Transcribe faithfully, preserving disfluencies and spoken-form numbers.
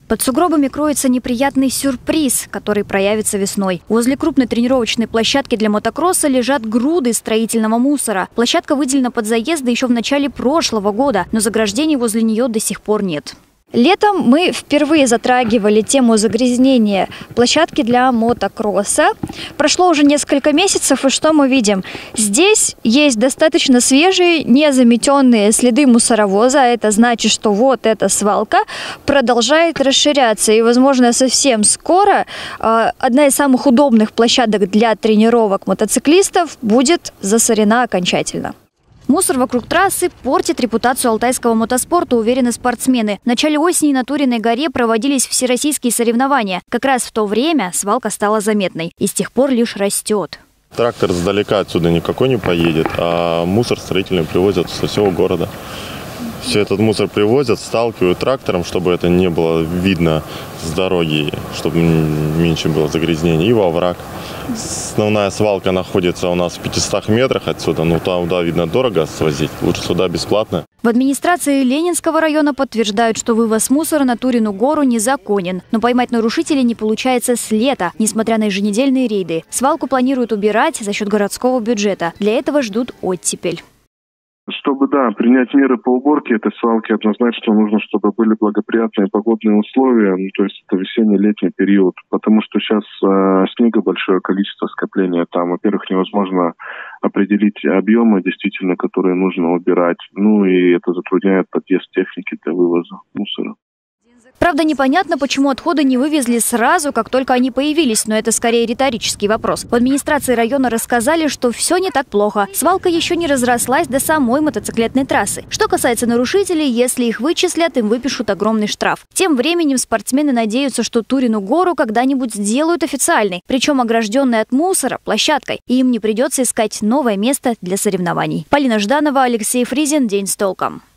Под сугробами кроется неприятный сюрприз, который проявится весной. Возле крупной тренировочной площадки для мотокросса лежат груды строительного мусора. Площадка выделена под заезды еще в начале прошлого года, но заграждений возле нее до сих пор нет. Летом мы впервые затрагивали тему загрязнения площадки для мотокросса. Прошло уже несколько месяцев, и что мы видим? Здесь есть достаточно свежие, незаметенные следы мусоровоза. Это значит, что вот эта свалка продолжает расширяться. И, возможно, совсем скоро э, одна из самых удобных площадок для тренировок мотоциклистов будет засорена окончательно. Мусор вокруг трассы портит репутацию алтайского мотоспорта, уверены спортсмены. В начале осени на Туриной горе проводились всероссийские соревнования. Как раз в то время свалка стала заметной и с тех пор лишь растет. Трактор сдалека отсюда никакой не поедет, а мусор строительный привозят со всего города. Все этот мусор привозят, сталкивают трактором, чтобы это не было видно с дороги, чтобы меньше было загрязнений, и во овраг. Основная свалка находится у нас в пятистах метрах отсюда, но там, да, видно, дорого свозить, лучше сюда бесплатно. В администрации Ленинского района подтверждают, что вывоз мусора на Турину гору незаконен. Но поймать нарушителей не получается с лета, несмотря на еженедельные рейды. Свалку планируют убирать за счет городского бюджета. Для этого ждут оттепель. Чтобы, да, принять меры по уборке этой свалки, однозначно нужно, чтобы были благоприятные погодные условия, ну, то есть это весенне-летний период, потому что сейчас э, снега большое количество скопления там. Во-первых, невозможно определить объемы, действительно, которые нужно убирать, ну и это затрудняет подъезд техники для вывоза мусора. Правда, непонятно, почему отходы не вывезли сразу, как только они появились, но это скорее риторический вопрос. В администрации района рассказали, что все не так плохо. Свалка еще не разрослась до самой мотоциклетной трассы. Что касается нарушителей, если их вычислят, им выпишут огромный штраф. Тем временем спортсмены надеются, что Турину гору когда-нибудь сделают официальной, причем огражденной от мусора площадкой, и им не придется искать новое место для соревнований. Полина Жданова, Алексей Фризин. День с толком.